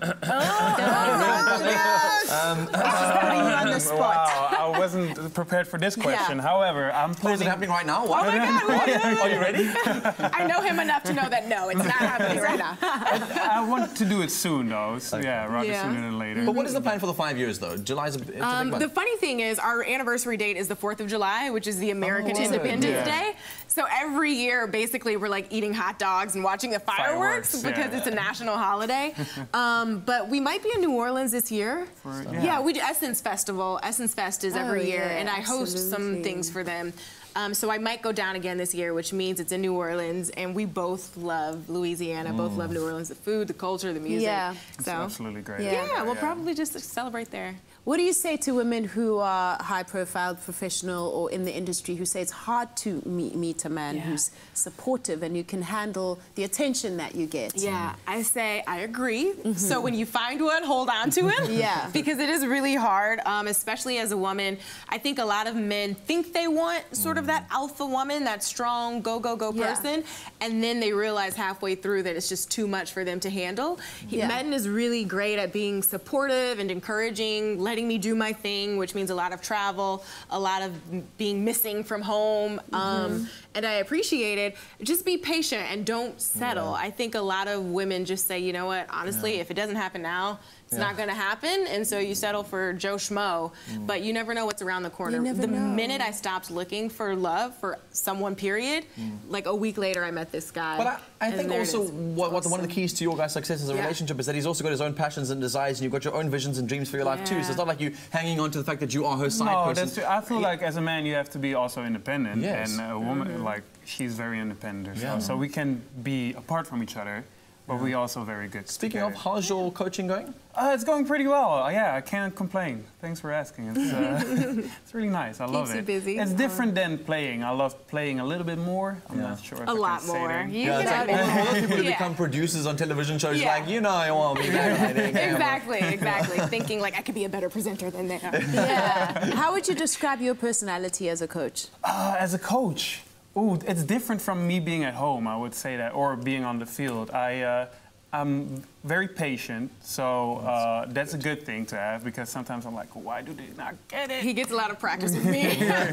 Putting you on the spot. Wow, I wasn't prepared for this question. However, I'm Oh, is planning. it happening right now? What? Oh my God, what? Are you ready? I know him enough to know that no, it's not happening right now. I want to do it soon, though. So, yeah, rather Yeah. sooner than later. But what is the plan for the five years, though? July's a, it's a big Um, month. the funny thing is, our anniversary date is the fourth of July, which is the American Oh, Independence yeah. Day. So every year, basically, we're like eating hot dogs and watching the fireworks, Fireworks, because yeah. it's a national holiday. um, but we might be in New Orleans this year. For- yeah. yeah. we do Essence Festival. Essence Fest is every Oh, year, yeah, and I host some absolutely. things for them. Um, so I might go down again this year, which means it's in New Orleans, and we both love Louisiana, both love New Orleans, the food, the culture, the music. Yeah. It's So absolutely great. Yeah. yeah, we'll probably just celebrate there. What do you say to women who are high-profile, professional, or in the industry who say it's hard to meet, meet a man Yeah. who's supportive and you can handle the attention that you get? Yeah, I say I agree. So when you find one, hold on to it. Yeah. Because it is really hard, um, especially as a woman. I think a lot of men think they want sort of that alpha woman, that strong go, go, go Yeah. person, and then they realize halfway through that it's just too much for them to handle. He, Yeah. Metin is really great at being supportive and encouraging, letting me do my thing, which means a lot of travel, a lot of being missing from home, um, and I appreciate it. Just be patient and don't settle. I think a lot of women just say, you know what, honestly, if it doesn't happen now, it's Yeah. not going to happen, and so you settle for Joe Schmo, but you never know what's around the corner. never the know. minute I stopped looking for love for someone, period, like a week later, I met this guy. But I, I and think there it also is. what, what the, one of the keys to your guys' success as a Yeah. relationship is that he's also got his own passions and desires, and you've got your own visions and dreams for your life too. So Yeah. it's not like you hanging on to the fact that you are her side No, person. that's true. I feel like as a man, you have to be also independent, Yes. and a woman, like she's very independent herself. Yeah. So we can be apart from each other, but we also very good. Speaking of, together. how's your coaching going? Uh, it's going pretty well. Yeah, I can't complain. Thanks for asking. It's, uh, it's really nice. I love you it. busy. It's different than playing. I love playing a little bit more. I'm Yeah. not sure if A I lot can say more. that. You Yeah, it's can like all, admit all those people who Yeah. become producers on television shows, Yeah. like, you know, I want to be that. Exactly, exactly. Thinking like I could be a better presenter than they are. Yeah. How would you describe your personality as a coach? Uh, as a coach, ooh, it's different from me being at home. I would say that, or being on the field. I. Uh, I'm very patient, so uh, that's a good thing to have, because sometimes I'm like, why do they not get it? He gets a lot of practice with me.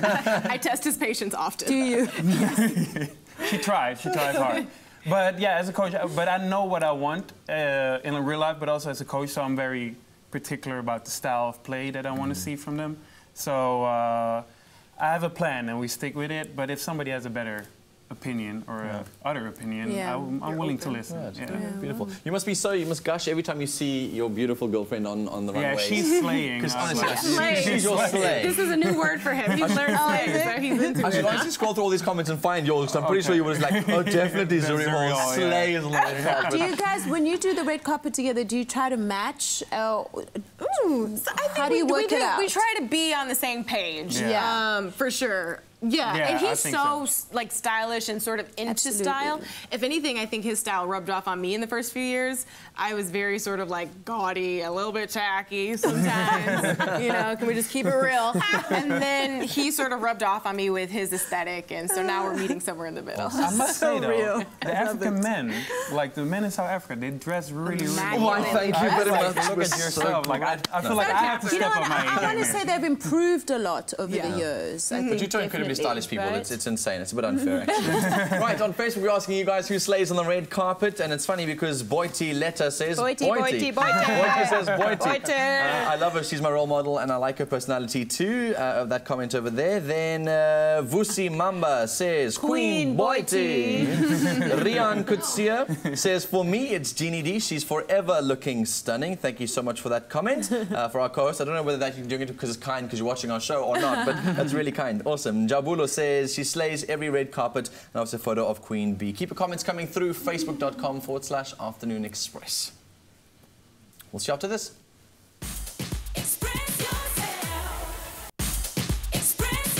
I test his patience often. Do you? She tries, she tries hard. But yeah, as a coach, but I know what I want uh, in real life, but also as a coach, so I'm very particular about the style of play that I want to see from them. So uh, I have a plan and we stick with it, but if somebody has a better opinion or a other opinion, Yeah. I'm, I'm willing to listen. Right. Yeah. Beautiful. You must be so, you must gush every time you see your beautiful girlfriend on, on the Yeah, runway. she's slaying. Because I was honestly, like, she's, she's your slay. This is a new word for him. He's learned slay, so he's into I it. should honestly scroll through all these comments and find yours, because I'm pretty Okay. sure you was like, oh, definitely That's Zuri Zuri Hall, Hall, slay yeah. is on the red carpet. Do you guys, when you do the red carpet together, do you try to match? Uh, Ooh, so I think How do we, you work we it do, out? We try to be on the same page. Yeah. Um, for sure. Yeah, Yeah, and I he's think so, so. s like stylish and sort of into Absolutely. style. If anything, I think his style rubbed off on me in the first few years. I was very sort of like gaudy, a little bit tacky sometimes. You know, can we just keep it real? And then he sort of rubbed off on me with his aesthetic, and so now we're meeting somewhere in the middle. I must So say though, real. the African men, like the men in South Africa, they dress really, really Immaculate. Why, thank you very Like, much. look We're at so yourself. Like I, I feel like I have to You know step what? up my I, game I want to here. say they've improved a lot over Yeah. the years. I But think you're too incredibly really stylish people. right? It's, it's insane. It's a bit unfair, actually. Right, on Facebook, we're asking you guys who slays on the red carpet, and it's funny because Boiti Letta says Boiti, Boiti, Boiti. Boiti says Boiti. Boiti. Uh, I love her. She's my role model, and I like her personality too. Uh, of that comment over there. Then uh, Vusi Mamba says Queen, Queen Boiti. Rian Kutsia says, for me, it's Jeannie D. She's forever looking stunning. Thank you so much for that comment. Uh, for our co-host, I don't know whether that you're doing it because it's kind because you're watching our show or not, but that's really kind. Awesome. Jabulo says she slays every red carpet, and also a photo of Queen Bee. Keep your comments coming through. Facebook.com forward slash Afternoon Express. We'll see you after this. Express yourself. Express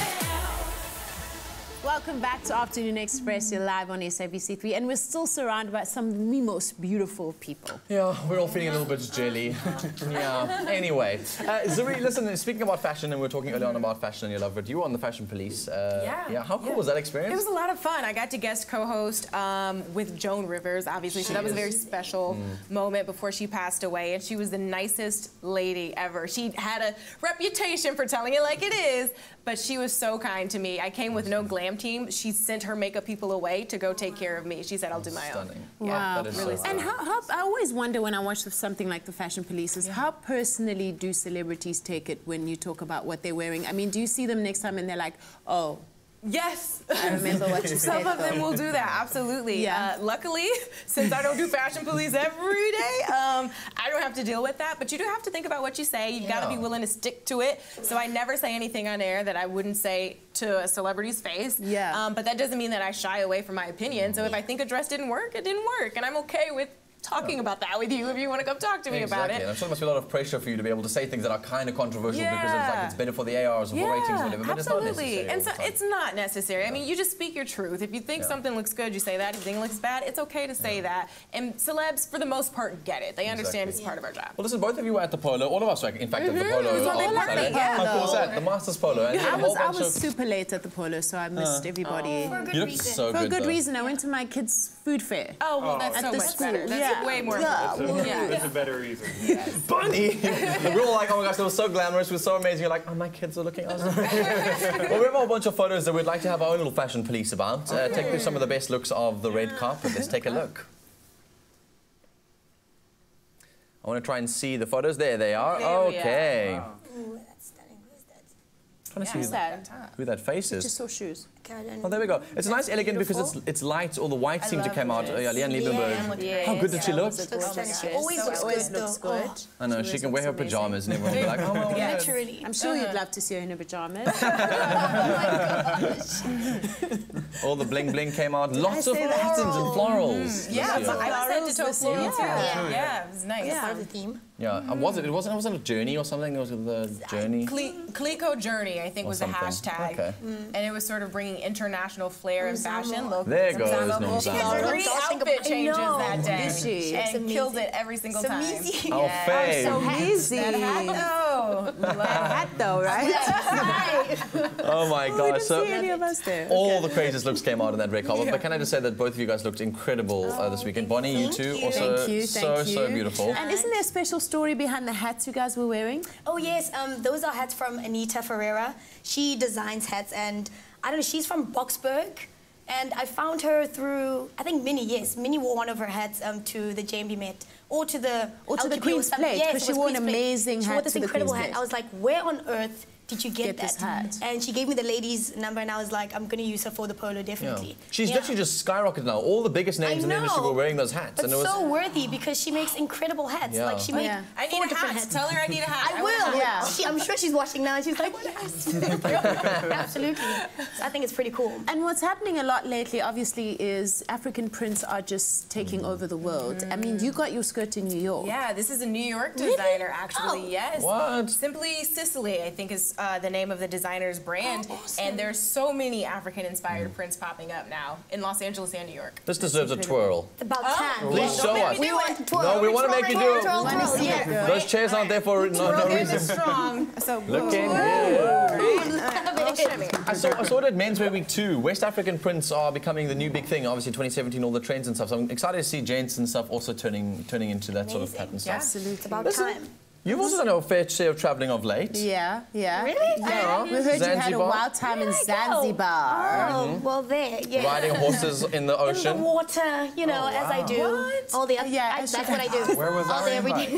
yourself. Welcome back to Afternoon Express. You're live on S A B C three, and we're still surrounded by some of the most beautiful people. Yeah, we're all feeling a little bit jelly. Yeah. Anyway, uh, Zuri, listen, speaking about fashion, and we were talking earlier on about fashion and you love it. You were on the Fashion Police. Uh, Yeah. Yeah. How cool Yeah. was that experience? It was a lot of fun. I got to guest co-host um, with Joan Rivers, obviously, so that was a very special moment before she passed away, and she was the nicest lady ever. She had a reputation for telling it like it is, but she was so kind to me. I came with no glam team. She sent her makeup people away to go take care of me. She said, I'll do my Stunning. own. Wow. That is really so And cool. how, how, I always wonder when I watch something like the Fashion Police is how personally do celebrities take it when you talk about what they're wearing? I mean, do you see them next time and they're like, oh, Yes. I remember what you said. Some of them though. will do that, absolutely. Yeah. Uh, luckily, since I don't do Fashion Police every day, um, I don't have to deal with that. But you do have to think about what you say. You've got to be Yeah. willing to stick to it. So I never say anything on air that I wouldn't say to a celebrity's face. Yeah. Um, but that doesn't mean that I shy away from my opinion. So if I think a dress didn't work, it didn't work. And I'm okay with talking about that with you if you want to come talk to me Exactly. about And it. I'm sure there must be a lot of pressure for you to be able to say things that are kind of controversial because it's like Yeah. it's better for the A Rs or for ratings or whatever, but absolutely. it's not necessary. And all so the time. it's not necessary. I mean, you just speak your truth. If you think Yeah. something looks good, you say that. If you think it looks bad, it's okay to say that. And celebs, for the most part, get it. They understand Exactly. it's part of our job. Well, listen, both of you were at the polo. All of us were, in fact, at the polo. It was on all at Saturday. the How cool was polo. that? The Masters polo. And I a whole was, I bunch was of... super late at the polo, so I missed everybody. For a good You looked reason. so For a good, good though. reason. I went to my kids' food fair. Oh, well, that's At so the much school, better. That's yeah. way more Yeah. important. Yeah. That's a better reason. Bunny! We're all like, oh my gosh, that was so glamorous, it was so amazing. You're like, oh, my kids are looking awesome. Well, we have a whole bunch of photos that we'd like to have our own little Fashion Police about. Uh, take through some of the best looks of the red carpet. Let's take a look. I want to try and see the photos. There they are. There we are. Okay. Ooh, that's stunning. Who's that? Trying to see who, Sad. who that face is. Just saw shoes. Okay, I don't Oh, there we go. It's nice, elegant because beautiful. it's it's light. All the white seem to love come her out. Oh, yeah, Leanne Liebenberg. Yes. How good did she look? It was a So gorgeous stunning. dress. Always So looks always good, looks though. good. Oh. I know, Always she can wear her looks amazing. pajamas and everyone will be like, oh, well, Yeah. Literally. I'm sure you'd love to see her in her pajamas. all the bling bling came out. Lots of say that? patterns and florals. Yeah, this so year. I was sent to Florals Tokyo. this year, Yeah. too. yeah, it was nice. Part of the theme. Yeah, and was it? It wasn't. It wasn't a journey or something. It was the journey. Cle- Clico Journey, I think, Or was the something. hashtag. Okay. And it was sort of bringing international flair and fashion. Look, There goes Nomzamo. She Nomzamo. had three outfit changes I know. that day. Did she? It's And killed amazing. it every single So time. easy. Oh, Faye. So easy. That hat, though. Love Hat though, right? Oh my We gosh. didn't So see any of us there. all the craziest looks came out in that red carpet. But can I just say that both of you guys looked incredible uh, this weekend. Bonnie, you Thank too. you. Also Thank you, so thank so you. beautiful. And isn't there a special story behind the hats you guys were wearing? Oh yes, um, those are hats from Anita Ferreira. She designs hats, and I don't know, she's from Boksburg. And I found her through, I think Minnie, yes. Minnie wore one of her hats um, to the J M B Met, or to the... Or to the L Q P Queen's something. Plate, Yes, 'cause it she was wore an Queen's Plate. amazing She hat wore this to the incredible Queen's hat. Plate. I was like, where on earth did you get, Get that? this hat. And she gave me the lady's number, and I was like, I'm going to use her for the polo, Yeah. definitely. She's Yeah. literally just skyrocketed now. All the biggest names in the industry know. were wearing those hats. But and it was so worthy, because she makes incredible hats. Yeah. Like, she Oh, made yeah. I four need a different hat. hats. Tell her I need a hat. I want a will. hat. Yeah. She, I'm sure she's watching now, and she's like, what else? Absolutely. So I think it's pretty cool. And what's happening a lot lately, obviously, is African prints are just taking Mm. over the world. I mean, you got your skirt in New York. Yeah, this is a New York designer, actually. Oh. Yes. What? Simply Sicily, I think, is uh, the name of the designer's brand. Oh, awesome. And there's so many African-inspired Mm. prints popping up now in Los Angeles and New York. This deserves a twirl. It's about Oh, time. Please Yes. show make us. me We want twirl. No, we wanna Twirl, make you twirl, do it. twirl, Wanna twirl. see Yeah. it. Those chairs aren't there for no, no Okay, reason. it's strong. So Looking good. good. I saw, I saw it at Men's Wear Week too. West African prints are becoming the new big thing. Obviously, twenty seventeen, all the trends and stuff. So I'm excited to see gents and stuff also turning turning into that sort of Amazing. pattern Yeah. stuff. It's about Listen, time. You've also done a fair share of travelling of late. Yeah, yeah. Really? Yeah. We heard you had a Zanzibar. wild time in Where did I go? Zanzibar. Oh, well, there, yeah. Riding horses in the In ocean. the water, you know, as I do. What? All the Yeah, I, as that's you what I do. Where was all our day, every day.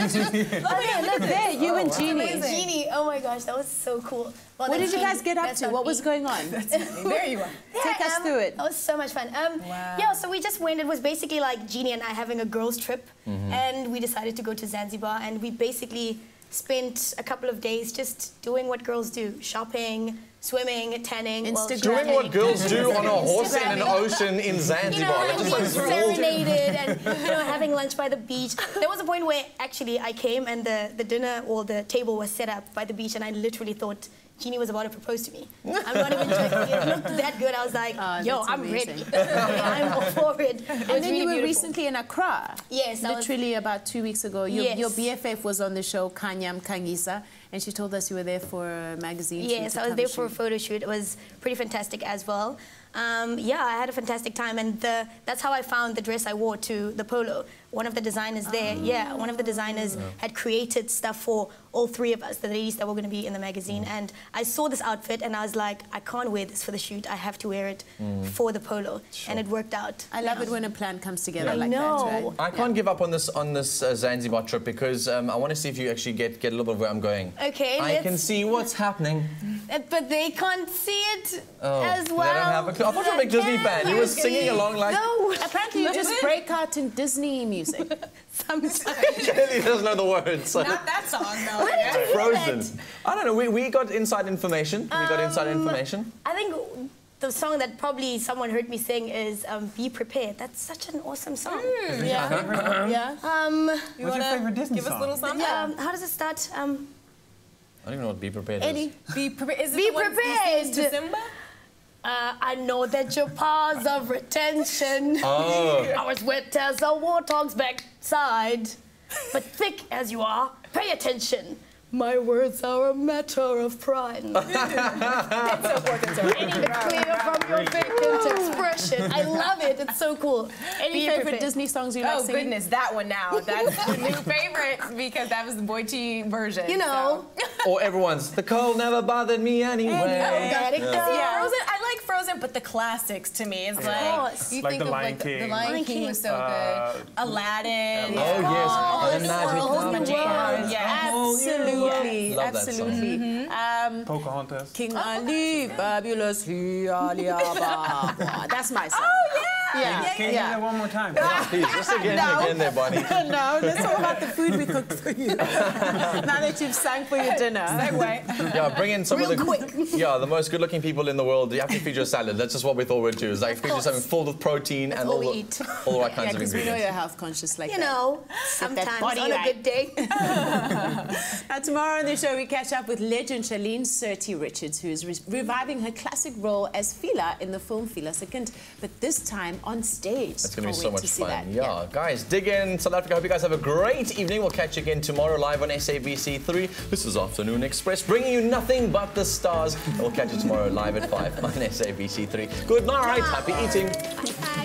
Oh, yeah, look there, you and Jeannie. Genie, oh my gosh, that was so cool. Well, What that's did you guys Genie. get up That's to? not What me. was going on? There you are. Take Yeah, us um, through it. That was so much fun. Um, Wow. Yeah, so we just went. It was basically like Jeannie and I having a girls' trip, and we decided to go to Zanzibar, and we basically spent a couple of days just doing what girls do: shopping, swimming, tanning. well, Instagram. Doing what girls do on a horse in an Instagramming. ocean in You Zanzibar. know, Like, and just like being serenaded and you know having lunch by the beach. There was a point where actually I came and the, the dinner or the table was set up by the beach, and I literally thought Jeannie was about to propose to me. I'm not even joking. It looked that good. I was like, Oh, yo, that's I'm amazing. ready. I'm all for it. It was And then really you were beautiful. recently in Accra. Yes, I was- Literally about two weeks ago. Your, Yes. your B F F was on the show, Kanyam Kangisa, and she told us you were there for a magazine shoot. Yes, to I was cover there for a shoot. photo shoot. It was pretty fantastic as well. Um, yeah, I had a fantastic time, and the, that's how I found the dress I wore to the polo. One of the designers there, yeah, one of the designers had created stuff for all three of us, the ladies that were going to be in the magazine. And I saw this outfit, and I was like, I can't wear this for the shoot. I have to wear it for the polo, and it worked out. I love Yeah. it when a plan comes together I like know. that, right? I can't give up on this on this uh, Zanzibar trip because um, I want to see if you actually get get a little bit of where I'm going. Okay, I can let's- see what's happening. Uh, But they can't see it Oh, as well. They don't have a clue. I thought you were a big Disney fan. You were singing along like. No, Apparently you just break out in Disney music. sometimes. Clearly doesn't know the words. Not that song, though. Where did you hear Frozen. that? I don't know. We, we got inside information. We got inside Um, information. I think the song that probably someone heard me sing is um, "Be Prepared." That's such an awesome song. Yeah. Yeah. Um, You What's your wanna favorite Disney give us song? a little something? um, how does it start? Um, I don't even know what Be Prepared Eddie. is. Be prepared. Is it Be the one he prepared. sings to Simba? Uh, I know that your paws of retention Oh. are as wet as a warthog's backside, but thick as you are, pay attention. My words are a matter of pride. Reading the clear from your vacant expression. I love it. It's so cool. Any Be favorite prepared. Disney songs you like Oh, singing? goodness, that one now. That's the new favorite because that was the Boy T version. You know, Or everyone's, the cold never bothered me anyway. got it. See, Yeah. Frozen, I like Frozen, but the classics to me is like course. you Like think The of Lion like the, the King. Lion Lion King King. was so Uh, good. Aladdin. Oh, yes. Oh, The it's magic a whole of new the world. Yeah. Absolutely. Love that song. Absolutely. Um, Pocahontas. King Ali, fabulous, he Ali Ababa. That's my song. Oh yeah. Yeah. Can you do that one more time? Please, just again and again there, Bonnie. No, that's all about the food we cooked for you. Now that you've sang for your dinner. Segue. Yeah, bring in some Real of the quick. yeah the most good-looking people in the world. You have to feed you a salad. That's just what we thought we'd do. Is like feed you course. something full with protein and all all we the, eat. all the right Yeah, kinds of because we know ingredients. you're health conscious like You that. know, that sometimes body on a right. good day. Now, tomorrow on the show, we catch up with legend Charlene Surtee Richards, who is re reviving her classic role as Fila in the film Fila Second, but this time on stage. It's going to be Can't so wait much to see fun. that. Yeah. Guys, dig in South Africa. Hope you guys have a great evening. We'll catch you again tomorrow live on S A B C three. This is Afternoon Express, bringing you nothing but the stars. We'll catch you tomorrow live at five on S A B C three. Good night. Happy eating. Bye.